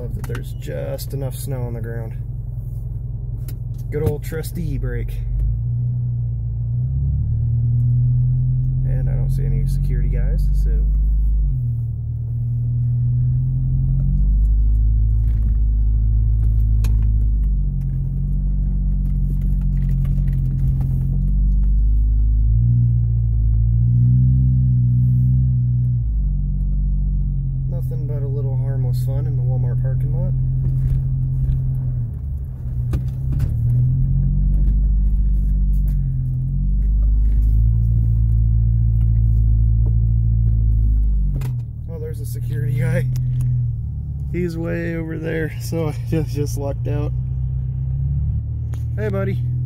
love that there's just enough snow on the ground. Good old trusty brake. And I don't see any security guys, so nothing but a little harmless fun in the Walmart parking lot. Oh, there's a security guy. He's way over there, so I just lucked out. Hey, buddy.